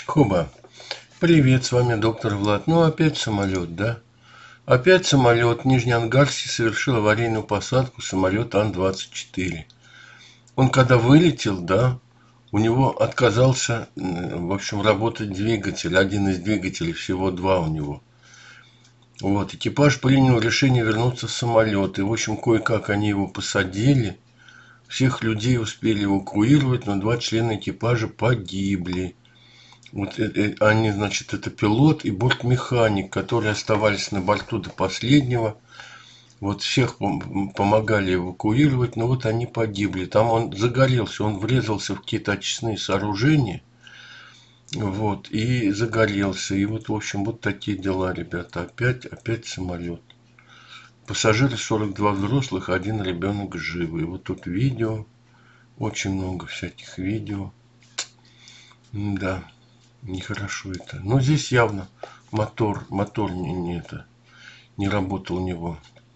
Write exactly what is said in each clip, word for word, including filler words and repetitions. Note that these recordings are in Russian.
Хуба, привет, с вами доктор Влад. Ну, опять самолет, да? Опять самолет. В Нижнеангарске совершил аварийную посадку самолет Ан двадцать четыре. Он когда вылетел, да, у него отказался, в общем, работать двигатель. Один из двигателей, всего два у него. Вот, экипаж принял решение вернуться в самолет. И, в общем, кое-как они его посадили. Всех людей успели эвакуировать, но два члена экипажа погибли. Вот они, значит, это пилот и бортмеханик, которые оставались на борту до последнего. Вот всех помогали эвакуировать, но вот они погибли. Там он загорелся, он врезался в какие-то очистные сооружения. Вот, и загорелся. И вот, в общем, вот такие дела, ребята. Опять, опять самолет. Пассажиры сорок два взрослых, один ребенок живы. Вот тут видео, очень много всяких видео. Да. Нехорошо это. Но здесь явно мотор, мотор не, не, это, не работал у него.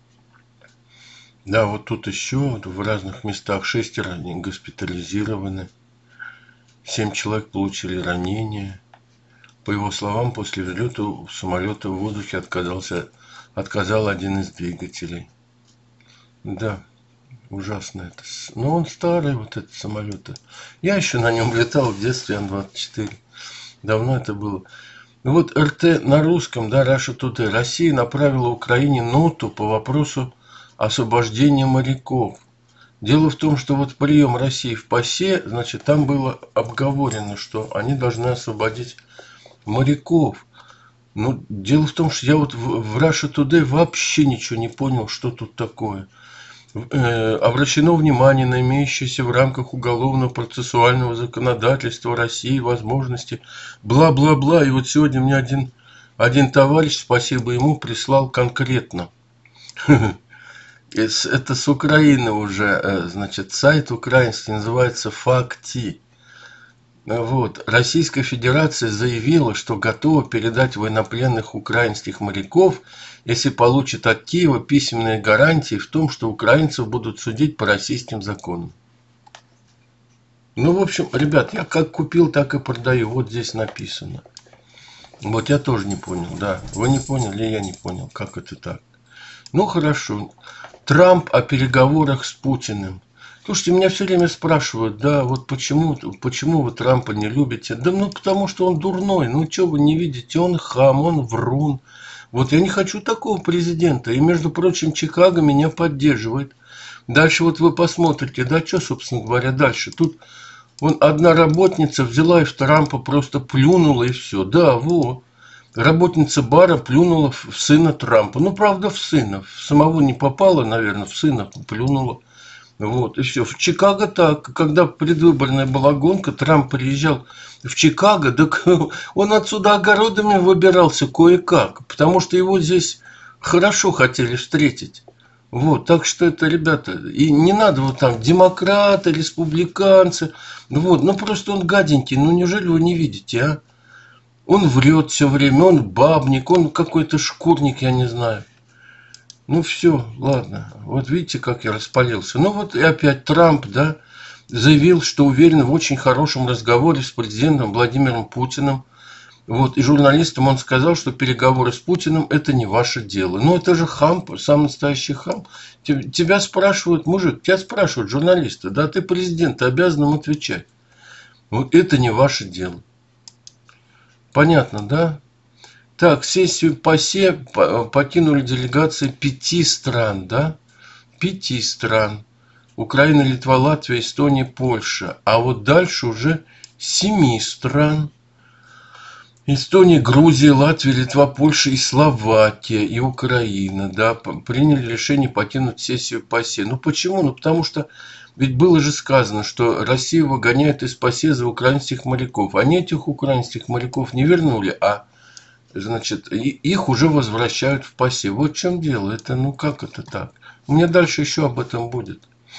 Да, вот тут еще в разных местах шестеро госпитализированы. Семь человек получили ранения. По его словам, после взлета самолета в воздухе отказался, отказал один из двигателей. Да, ужасно это. Но он старый, вот этот самолет. Я еще на нем летал в детстве, Ан двадцать четыре. Давно это было. Ну вот РТ на русском, да, Russia Today. Россия направила Украине ноту по вопросу освобождения моряков. Дело в том, что вот прием России в ПАСЕ, значит, там было обговорено, что они должны освободить моряков. Но дело в том, что я вот в, в Russia Today вообще ничего не понял, что тут такое. Обращено внимание на имеющиеся в рамках уголовного процессуального законодательства России возможности бла-бла-бла. И вот сегодня мне один, один товарищ, спасибо ему, прислал конкретно. Это с Украины уже, значит, сайт украинский называется Факти. Вот. Российская Федерация заявила, что готова передать военнопленных украинских моряков, если получит от Киева письменные гарантии в том, что украинцев будут судить по российским законам. Ну, в общем, ребят, я как купил, так и продаю. Вот здесь написано. Вот я тоже не понял, да. Вы не поняли, я не понял, как это так. Ну, хорошо. Трамп о переговорах с Путиным. Слушайте, меня все время спрашивают, да, вот почему, почему вы Трампа не любите? Да ну потому что он дурной, ну что вы не видите, он хам, он врун. Вот я не хочу такого президента. И, между прочим, Чикаго меня поддерживает. Дальше вот вы посмотрите, да, что, собственно говоря, дальше. Тут вон одна работница взяла и в Трампа просто плюнула и все. Да, во. Работница бара плюнула в сына Трампа. Ну, правда, в сына. В самого не попала, наверное, в сына плюнула. Вот, и все. В Чикаго так. Когда предвыборная была гонка, Трамп приезжал в Чикаго, так он отсюда огородами выбирался кое-как, потому что его здесь хорошо хотели встретить. Вот, так что это, ребята, и не надо вот там демократы, республиканцы, вот, ну просто он гаденький, ну неужели вы не видите, а? Он врет все время, он бабник, он какой-то шкурник, я не знаю. Ну все, ладно. Вот видите, как я распалился. Ну вот и опять Трамп, да, заявил, что уверен в очень хорошем разговоре с президентом Владимиром Путиным. Вот, и журналистам он сказал, что переговоры с Путиным – это не ваше дело. Ну это же хам, самый настоящий хам. Тебя спрашивают, мужик, тебя спрашивают журналисты, да, ты президент, ты обязан им отвечать. Вот это не ваше дело. Понятно, да? Так, сессию ПАСЕ покинули делегации пяти стран, да? Пяти стран. Украина, Литва, Латвия, Эстония, Польша. А вот дальше уже семи стран. Эстония, Грузия, Латвия, Литва, Польша и Словакия, и Украина, да, приняли решение покинуть сессию ПАСЕ. Ну почему? Ну потому что ведь было же сказано, что Россия выгоняет из ПАСЕ за украинских моряков. Они этих украинских моряков не вернули, а значит, их уже возвращают в ПАСЕ. Вот в чем дело. Это, ну как это так? У меня дальше еще об этом будет.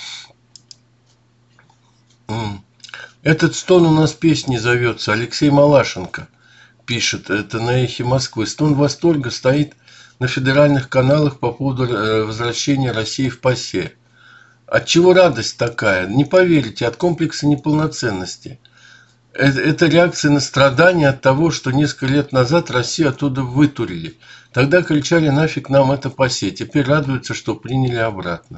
Этот стон у нас песни зовется. Алексей Малашенко пишет. Это на Эхе Москвы. Стон восторга стоит на федеральных каналах по поводу возвращения России в ПАСЕ. От чего радость такая? Не поверите, от комплекса неполноценности. Это, это реакция на страдания от того, что несколько лет назад Россию оттуда вытурили. Тогда кричали: нафиг нам это пасе. Теперь радуются, что приняли обратно.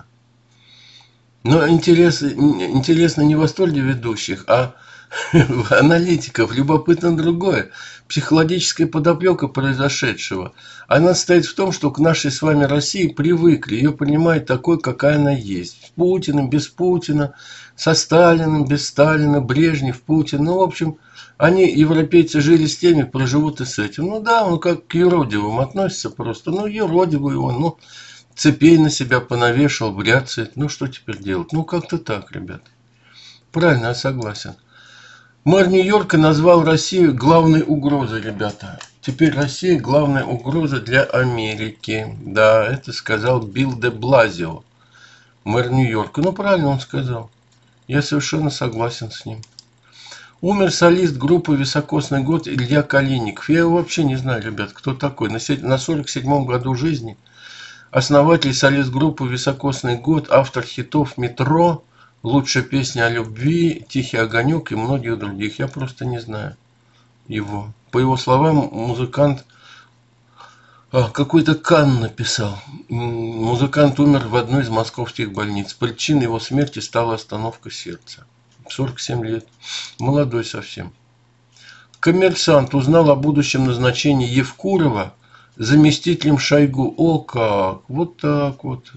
Но интерес, интересно не в восторге ведущих, а аналитиков. Любопытно другое. Психологическая подоплека произошедшего. Она состоит в том, что к нашей с вами России привыкли. Ее принимают такой, какая она есть. С Путиным, без Путина, со Сталиным, без Сталина, Брежнев, Путин. Ну, в общем, они, европейцы, жили с теми, проживут и с этим. Ну да, он как к юродивым относится просто. Ну, юродивый он, ну, цепей на себя понавешал, бряцает. Ну, что теперь делать? Ну, как-то так, ребят. Правильно, я согласен. Мэр Нью-Йорка назвал Россию главной угрозой, ребята. Теперь Россия главная угроза для Америки. Да, это сказал Билл де Блазио, мэр Нью-Йорка. Ну, правильно он сказал. Я совершенно согласен с ним. Умер солист группы «Високосный год» Илья Калиников. Я его вообще не знаю, ребят, кто такой. На сорок седьмом году жизни основатель и солист группы «Високосный год», автор хитов «Метро», «Лучшая песня о любви», «Тихий огонек» и многих других. Я просто не знаю его. По его словам, музыкант а, какой-то Кан написал. Музыкант умер в одной из московских больниц. Причиной его смерти стала остановка сердца. сорок семь лет. Молодой совсем. Коммерсант узнал о будущем назначении Евкурова заместителем Шойгу. О как! Вот так вот.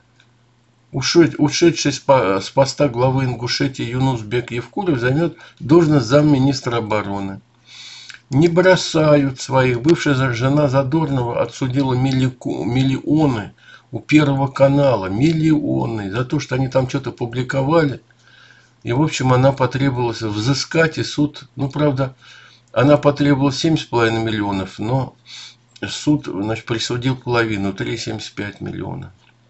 Ушедший с поста главы Ингушетии Юнусбек Евкуров займет должность замминистра обороны. Не бросают своих. Бывшая жена Задорнова отсудила миллионы у Первого канала. Миллионы. За то, что они там что-то публиковали. И, в общем, она потребовалась взыскать. И суд, ну, правда, она потребовала семь с половиной миллионов. Но суд, значит, присудил половину. три целых семьдесят пять миллиона.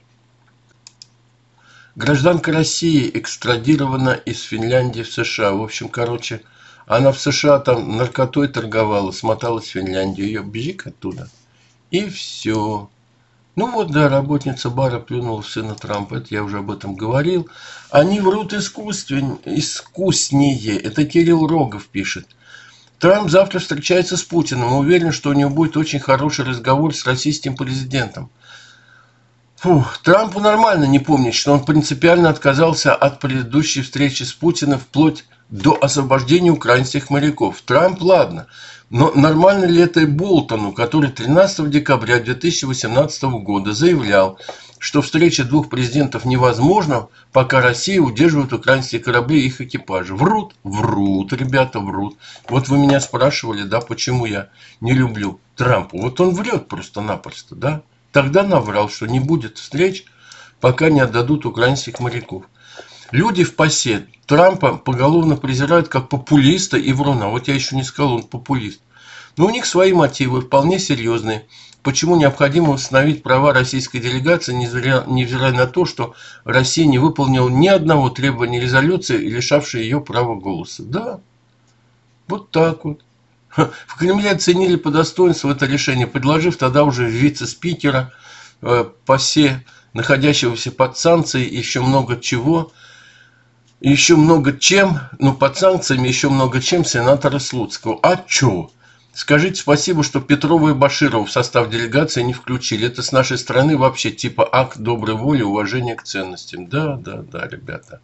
Гражданка России экстрадирована из Финляндии в США. В общем, короче, она в США там наркотой торговала, смоталась в Финляндию, ее бжик оттуда. И все. Ну вот, да, работница бара плюнула в сына Трампа, это я уже об этом говорил. Они врут искусствен... искуснее. Это Кирилл Рогов пишет. Трамп завтра встречается с Путиным. Уверен, что у него будет очень хороший разговор с российским президентом. Фух, Трампу нормально не помнить, что он принципиально отказался от предыдущей встречи с Путиным вплоть до освобождения украинских моряков. Трамп, ладно, но нормально ли это и Болтону, который тринадцатого декабря две тысячи восемнадцатого года заявлял, что встреча двух президентов невозможна, пока Россия удерживает украинские корабли и их экипажи. Врут, врут, ребята, врут. Вот вы меня спрашивали, да, почему я не люблю Трампа. Вот он врет просто-напросто, да. Тогда наврал, что не будет встреч, пока не отдадут украинских моряков. Люди в ПАСЕ Трампа поголовно презирают как популиста и вруна. Вот я еще не сказал, он популист. Но у них свои мотивы, вполне серьезные. Почему необходимо восстановить права российской делегации, невзирая на то, что Россия не выполнила ни одного требования резолюции, лишавшей ее права голоса. Да, вот так вот. В Кремле оценили по достоинству это решение, предложив тогда уже вице-спикера э, ПАСЕ, находящегося под санкцией, еще много чего, еще много чем, ну под санкциями еще много чем сенатора Слуцкого. А чё? Скажите спасибо, что Петрова и Баширова в состав делегации не включили. Это с нашей стороны вообще типа акт доброй воли, уважения к ценностям. Да, да, да, ребята.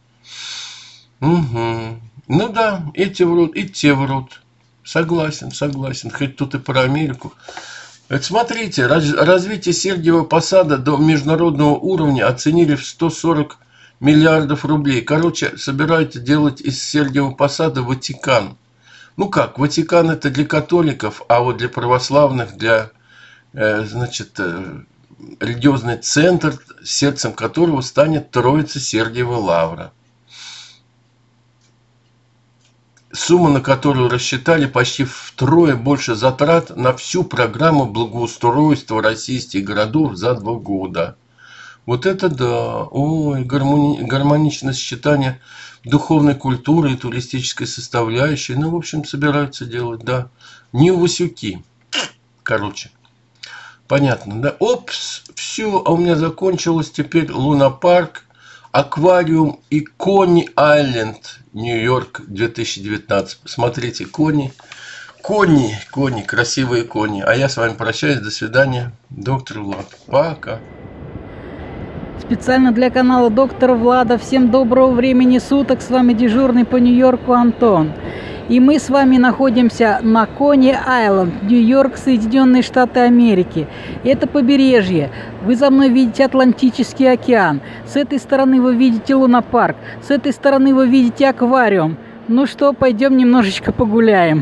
Угу. Ну да, эти врут, и те врут. Согласен, согласен. Хоть тут и про Америку. Это смотрите, раз, развитие Сергиева Посада до международного уровня оценили в сто сорок миллиардов рублей. Короче, собираются делать из Сергиева Посада Ватикан. Ну как, Ватикан это для католиков, а вот для православных, для, э, значит, э, религиозный центр, сердцем которого станет Троица Сергиева Лавра. Сумма, на которую рассчитали почти втрое больше затрат на всю программу благоустройства российских городов за два года. Вот это да. Ой, гармони... гармоничное сочетание духовной культуры и туристической составляющей. Ну, в общем, собираются делать, да. Не Васюки. Короче. Понятно, да? Опс, все, а у меня закончилось теперь лунопарк. Аквариум и Кони-Айленд, Нью-Йорк, две тысячи девятнадцать. Посмотрите, кони. Кони, кони, красивые кони. А я с вами прощаюсь. До свидания. Доктор Влад. Пока. Специально для канала Доктора Влада. Всем доброго времени суток. С вами дежурный по Нью-Йорку Антон. И мы с вами находимся на Кони-Айленд, Нью-Йорк, Соединенные Штаты Америки. Это побережье. Вы за мной видите Атлантический океан. С этой стороны вы видите лунопарк. С этой стороны вы видите аквариум. Ну что, пойдем немножечко погуляем.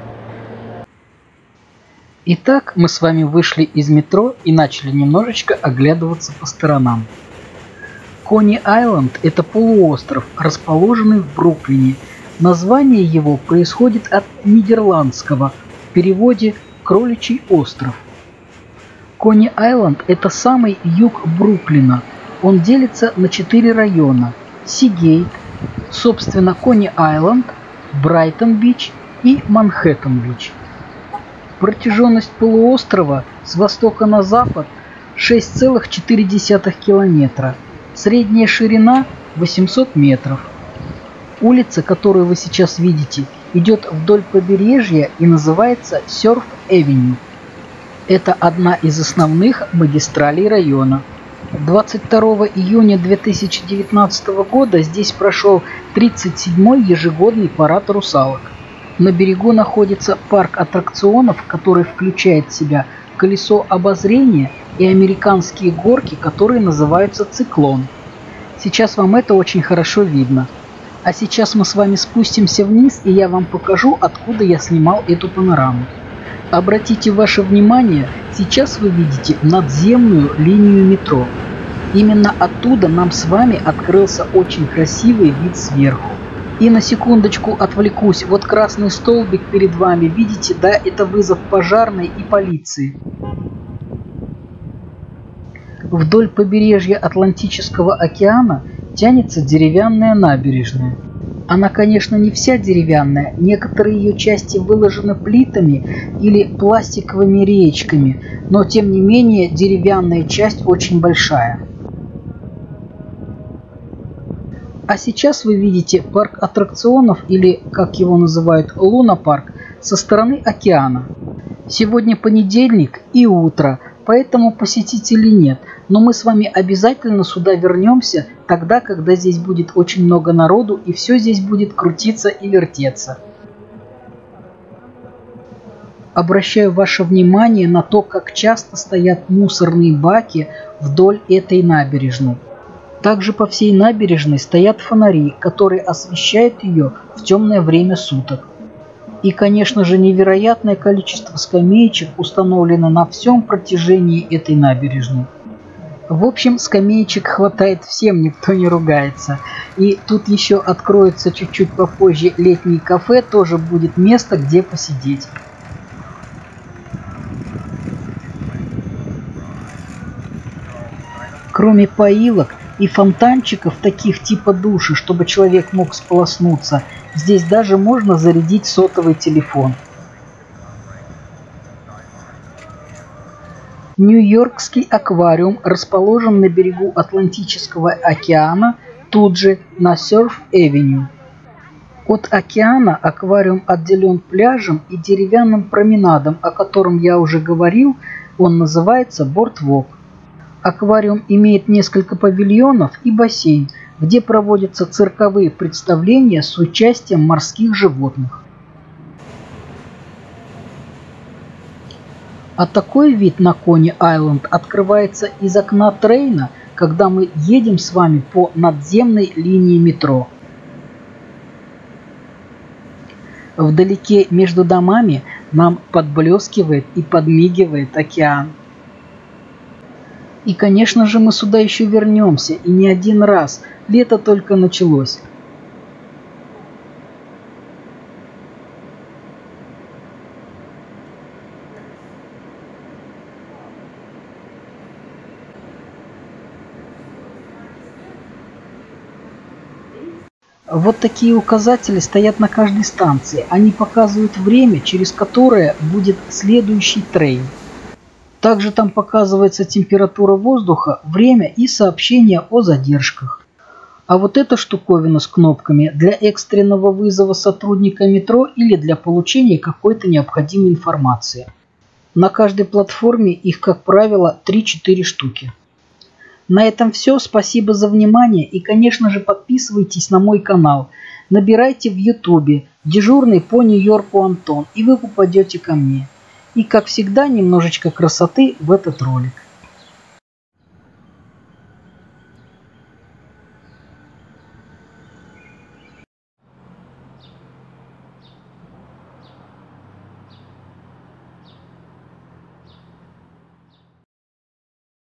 Итак, мы с вами вышли из метро и начали немножечко оглядываться по сторонам. Кони-Айленд – это полуостров, расположенный в Бруклине. Название его происходит от нидерландского, в переводе «кроличий остров». Кони-Айленд – это самый юг Бруклина. Он делится на четыре района – Сигейт, собственно, Кони-Айленд, Брайтон-Бич и Манхэттен-Бич. Протяженность полуострова с востока на запад шесть целых четыре десятых километра, средняя ширина восемьсот метров. Улица, которую вы сейчас видите, идет вдоль побережья и называется Сёрф-Эвеню. Это одна из основных магистралей района. двадцать второго июня две тысячи девятнадцатого года здесь прошел тридцать седьмой ежегодный парад русалок. На берегу находится парк аттракционов, который включает в себя колесо обозрения и американские горки, которые называются «Циклон». Сейчас вам это очень хорошо видно. А сейчас мы с вами спустимся вниз, и я вам покажу, откуда я снимал эту панораму. Обратите ваше внимание, сейчас вы видите надземную линию метро. Именно оттуда нам с вами открылся очень красивый вид сверху. И на секундочку отвлекусь, вот красный столбик перед вами, видите, да, это вызов пожарной и полиции. Вдоль побережья Атлантического океана тянется деревянная набережная. Она, конечно, не вся деревянная, некоторые ее части выложены плитами или пластиковыми реечками, но тем не менее деревянная часть очень большая. А сейчас вы видите парк аттракционов, или, как его называют, лунопарк, со стороны океана. Сегодня понедельник и утро, поэтому посетителей нет. Но мы с вами обязательно сюда вернемся тогда, когда здесь будет очень много народу и все здесь будет крутиться и вертеться. Обращаю ваше внимание на то, как часто стоят мусорные баки вдоль этой набережной. Также по всей набережной стоят фонари, которые освещают ее в темное время суток. И, конечно же, невероятное количество скамеечек установлено на всем протяжении этой набережной. В общем, скамеечек хватает всем, никто не ругается. И тут еще откроется чуть-чуть попозже летний кафе, тоже будет место, где посидеть. Кроме поилок и фонтанчиков, таких типа души, чтобы человек мог сполоснуться, здесь даже можно зарядить сотовый телефон. Нью-Йоркский аквариум расположен на берегу Атлантического океана, тут же на Сёрф-Эвеню. От океана аквариум отделен пляжем и деревянным променадом, о котором я уже говорил, он называется Бордвок. Аквариум имеет несколько павильонов и бассейн, где проводятся цирковые представления с участием морских животных. А такой вид на Кони-Айленд открывается из окна трейна, когда мы едем с вами по надземной линии метро. Вдалеке между домами нам подблескивает и подмигивает океан. И, конечно же, мы сюда еще вернемся, и не один раз. Лето только началось. Вот такие указатели стоят на каждой станции. Они показывают время, через которое будет следующий трейн. Также там показывается температура воздуха, время и сообщение о задержках. А вот эта штуковина с кнопками для экстренного вызова сотрудника метро или для получения какой-то необходимой информации. На каждой платформе их, как правило, три-четыре штуки. На этом все. Спасибо за внимание и, конечно же, подписывайтесь на мой канал. Набирайте в ютубе «Дежурный по Нью-Йорку Антон» и вы попадете ко мне. И, как всегда, немножечко красоты в этот ролик.